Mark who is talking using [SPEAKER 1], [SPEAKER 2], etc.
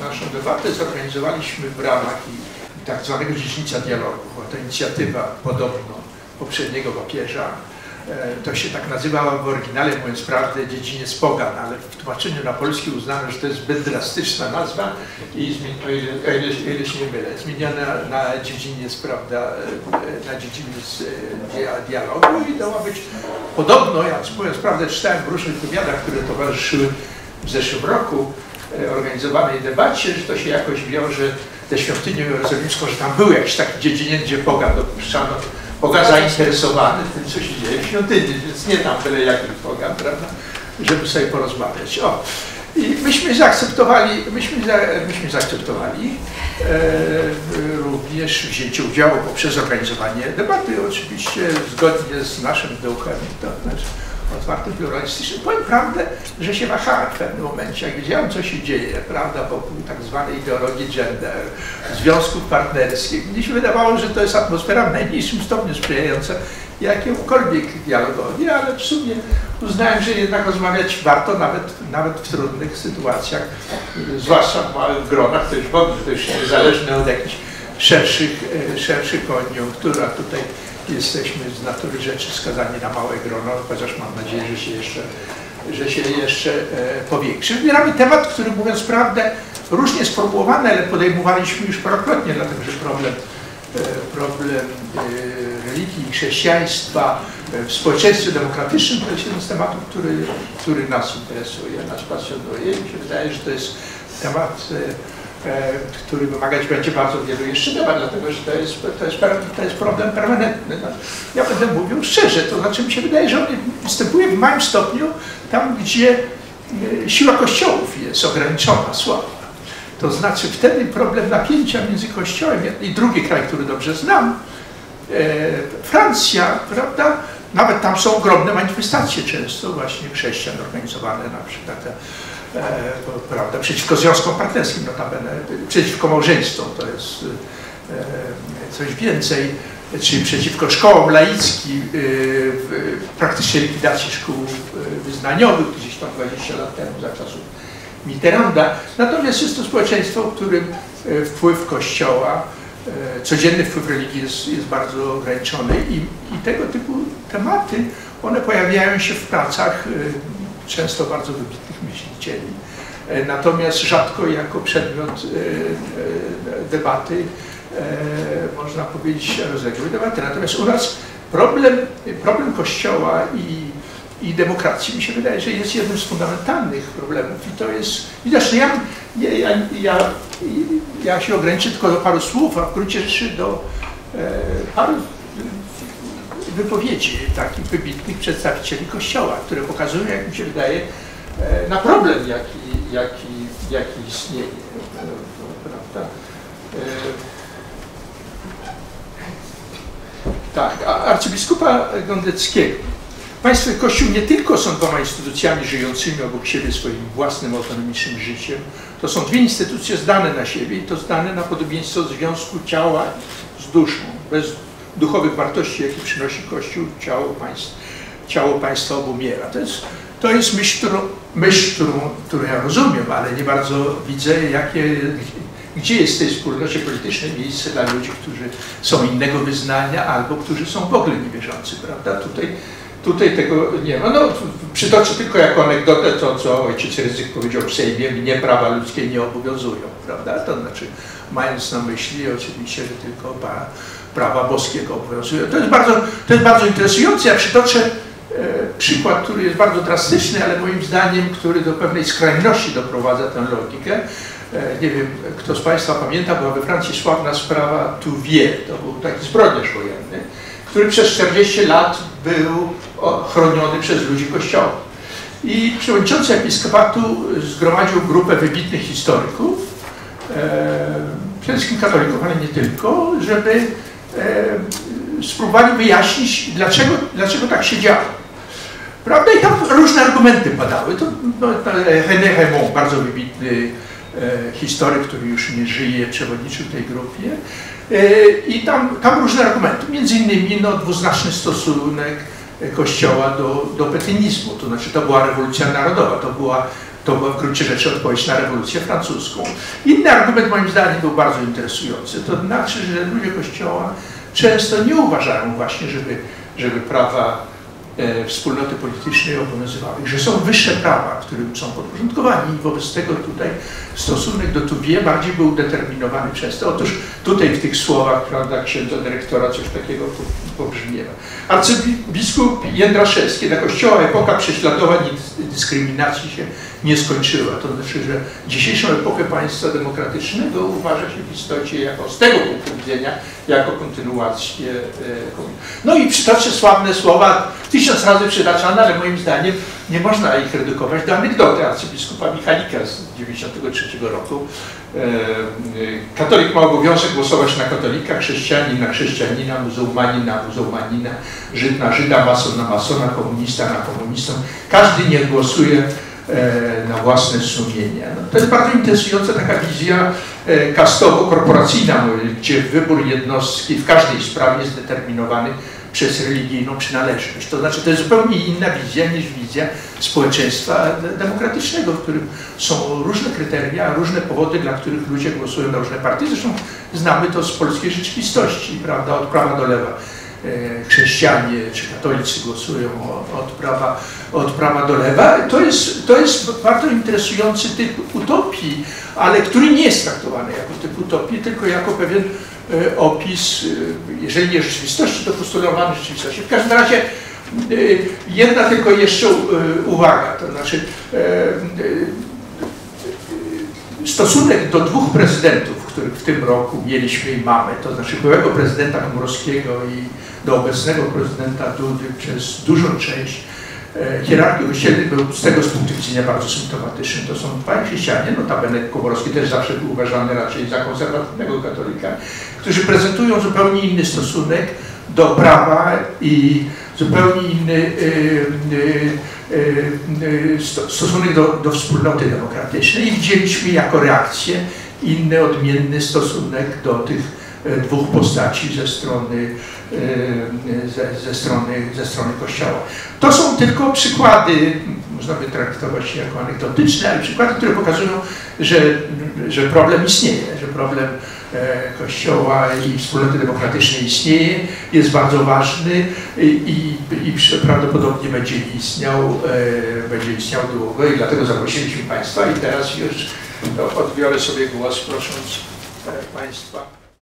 [SPEAKER 1] naszą debatę zorganizowaliśmy w ramach tak zwanego Dziedzictwa Dialogu. Była to inicjatywa podobno poprzedniego papieża. To się tak nazywało w oryginale, mówiąc prawdę, Dziedziniec Pogan, ale w tłumaczeniu na polski uznano, że to jest zbyt drastyczna nazwa i o ile się nie mylę, zmieniona na Dziedziniec, prawda, na Dziedziniec Dialogu i miała być podobno, ja mówiąc prawdę, czytałem w różnych wywiadach, które towarzyszyły w zeszłym roku organizowanej debacie, że to się jakoś wiąże ze świątynią jerozolimską, że tam był jakiś taki dziedziniec, gdzie Pogan dopuszczano, Pogan zainteresowany tym, co się dzieje w świątyni, więc nie tam byle jaki Pogan, prawda, żeby sobie porozmawiać. O. I myśmy zaakceptowali również wzięcie udziału poprzez organizowanie debaty, oczywiście zgodnie z naszym duchem, to znaczy otwartym, pluralistycznym. Powiem prawdę, że się wahałem w pewnym momencie, jak wiedziałem, co się dzieje, prawda, wokół tak zwanej ideologii gender, związków partnerskich. Mnie się wydawało, że to jest atmosfera w najmniejszym stopniu sprzyjająca jakiemukolwiek dialogowi, ale w sumie uznałem, że jednak rozmawiać warto nawet w trudnych sytuacjach, zwłaszcza w małych gronach, to już w ogóle to już niezależne od jakichś szerszych koniunktur, a tutaj jesteśmy z natury rzeczy skazani na małe grono, chociaż mam nadzieję, że się jeszcze powiększy. Wybieramy temat, który, mówiąc prawdę, różnie sformułowany, ale podejmowaliśmy już parokrotnie, dlatego że problem religii i chrześcijaństwa w społeczeństwie demokratycznym to jest jeden z tematów, który nas interesuje, nas pasjonuje. I mi się wydaje, że to jest temat, który wymagać będzie bardzo wielu jeszcze debat, dlatego że to jest problem permanentny. No, ja będę mówił szczerze, to znaczy mi się wydaje, że on występuje w małym stopniu tam, gdzie siła kościołów jest ograniczona, słaba. To znaczy wtedy problem napięcia między Kościołem i drugi kraj, który dobrze znam, Francja, prawda? Nawet tam są ogromne manifestacje często właśnie chrześcijan organizowane na przykład prawda, przeciwko związkom partnerskim, notabene, przeciwko małżeństwom, to jest coś więcej, czyli przeciwko szkołom laickim, praktycznie likwidacji szkół wyznaniowych, gdzieś tam 20 lat temu za czasów Mitterranda. Natomiast jest to społeczeństwo, w którym wpływ Kościoła, codzienny wpływ religii jest bardzo ograniczony i tego typu tematy, one pojawiają się w pracach często bardzo wybitnych myślicieli, natomiast rzadko jako przedmiot debaty, można powiedzieć, rozległej debaty. Natomiast u nas problem Kościoła i demokracji, mi się wydaje, że jest jednym z fundamentalnych problemów i to jest, widocznie ja się ograniczę tylko do paru słów, a w gruncie rzeczy do paru wypowiedzi takich wybitnych przedstawicieli Kościoła, które pokazują, jak mi się wydaje, na problem, jaki istnieje, prawda? Tak, arcybiskupa Gondeckiego. Państwo i Kościół nie tylko są dwoma instytucjami żyjącymi obok siebie swoim własnym autonomicznym życiem, to są dwie instytucje zdane na siebie i to zdane na podobieństwo związku ciała z duszą. Bez duchowych wartości, jakie przynosi Kościół, ciało państwa obumiera. To jest myśl, którą ja rozumiem, ale nie bardzo widzę, gdzie jest w tej wspólnocie politycznej miejsce dla ludzi, którzy są innego wyznania albo którzy są w ogóle niewierzący, prawda? Tutaj tego nie ma. No, przytoczę tylko jako anegdotę to, co ojciec Rydzyk powiedział w Sejmie, mnie prawa ludzkie nie obowiązują, prawda? To znaczy, mając na myśli oczywiście, że tylko prawa boskiego obowiązują. To jest bardzo interesujące. Ja przytoczę przykład, który jest bardzo drastyczny, ale moim zdaniem, który do pewnej skrajności doprowadza tę logikę. Nie wiem, kto z Państwa pamięta, była we Francji sławna sprawa Touvier, to był taki zbrodniarz wojenny, który przez 40 lat był chroniony przez ludzi Kościoła. I przewodniczący episkopatu zgromadził grupę wybitnych historyków, przede wszystkim katolików, ale nie tylko, żeby spróbowali wyjaśnić, dlaczego tak się działo. Prawda? I tam różne argumenty padały. René Raymond, bardzo wybitny historyk, który już nie żyje, przewodniczył tej grupie. I tam różne argumenty, między innymi dwuznaczny stosunek Kościoła do petynizmu, to znaczy to była rewolucja narodowa, to była To była w gruncie rzeczy odpowiedź na rewolucję francuską. Inny argument moim zdaniem był bardzo interesujący. To znaczy, że ludzie Kościoła często nie uważają właśnie, żeby prawa wspólnoty politycznej obowiązywały, że są wyższe prawa, którym są podporządkowani i wobec tego tutaj stosunek do Touvier bardziej był determinowany przez to. Otóż tutaj w tych słowach, prawda, księdza dyrektora coś takiego pobrzmiewa. Arcybiskup Jędraszewski, dla Kościoła epoka prześladowań i dyskryminacji się nie skończyła. To znaczy, że dzisiejszą epokę państwa demokratycznego uważa się w istocie jako, z tego punktu widzenia, jako kontynuację komunizmu. No i przytoczę sławne słowa, 1000 razy przytaczane, ale moim zdaniem nie można ich redukować do anegdoty arcybiskupa Michalika z 1993 roku. Katolik ma obowiązek głosować na katolika, chrześcijanin na chrześcijanina, muzułmanin na muzułmanina, Żyd na Żyda, mason na masona, komunista na komunistę. Każdy niech głosuje na własne sumienie. No, to jest bardzo interesująca taka wizja kastowo-korporacyjna, gdzie wybór jednostki w każdej sprawie jest determinowany przez religijną przynależność. To znaczy, to jest zupełnie inna wizja niż wizja społeczeństwa demokratycznego, w którym są różne kryteria, różne powody, dla których ludzie głosują na różne partie. Zresztą znamy to z polskiej rzeczywistości, prawda, od prawa do lewa. Chrześcijanie czy katolicy głosują od prawa do lewa. To jest bardzo interesujący typ utopii, ale który nie jest traktowany jako typ utopii, tylko jako pewien opis, jeżeli nie rzeczywistości, to postulowany rzeczywistości. W każdym razie jedna tylko jeszcze uwaga, to znaczy stosunek do dwóch prezydentów, których w tym roku mieliśmy i mamy, to znaczy byłego prezydenta Komorowskiego i do obecnego prezydenta Dudy przez dużą część hierarchii kościelnej był z tego punktu widzenia bardzo symptomatyczny. To są dwaj chrześcijanie, notabene Komorowski też zawsze był uważany raczej za konserwatywnego katolika, którzy prezentują zupełnie inny stosunek do prawa i zupełnie inny stosunek do wspólnoty demokratycznej i widzieliśmy jako reakcję inny, odmienny stosunek do tych dwóch postaci ze strony Kościoła. To są tylko przykłady, można by traktować je jako anegdotyczne, ale przykłady, które pokazują, że problem istnieje, że problem Kościoła i wspólnoty demokratycznej istnieje, jest bardzo ważny i prawdopodobnie będzie istniał długo i dlatego zaprosiliśmy Państwa i teraz już odbiorę sobie głos, prosząc Państwa.